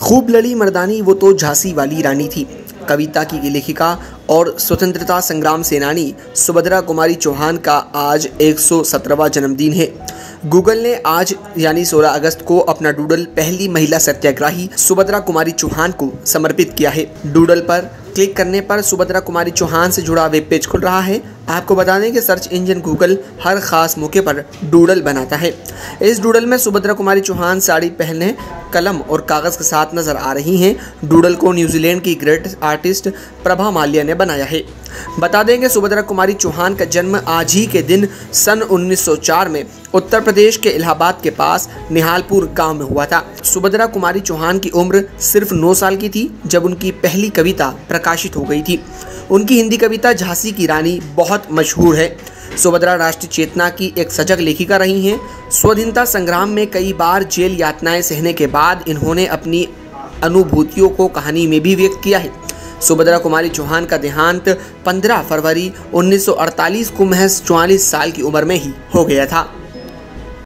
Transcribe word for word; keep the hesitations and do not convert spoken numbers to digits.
खूब लड़ी मर्दानी वो तो झांसी वाली रानी थी। कविता की लेखिका और स्वतंत्रता संग्राम सेनानी सुभद्रा कुमारी चौहान का आज एक सौ सत्रहवां जन्मदिन है। गूगल ने आज यानी सोलह अगस्त को अपना डूडल पहली महिला सत्याग्रही सुभद्रा कुमारी चौहान को समर्पित किया है। डूडल पर क्लिक करने पर सुभद्रा कुमारी चौहान से जुड़ा वेब पेज खुल रहा है। आपको बता दें कि सर्च इंजन गूगल हर खास मौके पर डूडल बनाता है। इस डूडल में सुभद्रा कुमारी चौहान साड़ी पहने कलम और कागज़ के साथ नजर आ रही हैं। डूडल को न्यूजीलैंड की ग्रेट आर्टिस्ट प्रभा माल्या ने बनाया है। बता दें कि सुभद्रा कुमारी चौहान का जन्म आज ही के दिन सन उन्नीस सौ चार में उत्तर प्रदेश के इलाहाबाद के पास निहालपुर गांव में हुआ था। सुभद्रा कुमारी चौहान की उम्र सिर्फ नौ साल की थी जब उनकी पहली कविता प्रकाशित हो गई थी। उनकी हिंदी कविता झांसी की रानी बहुत मशहूर है। सुभद्रा राष्ट्रीय चेतना की एक सजग लेखिका रही हैं। स्वाधीनता संग्राम में कई बार जेल यातनाएं सहने के बाद इन्होंने अपनी अनुभूतियों को कहानी में भी व्यक्त किया है। सुभद्रा कुमारी चौहान का देहांत पंद्रह फरवरी उन्नीस सौ अड़तालीस को महज चौवालीस साल की उम्र में ही हो गया था।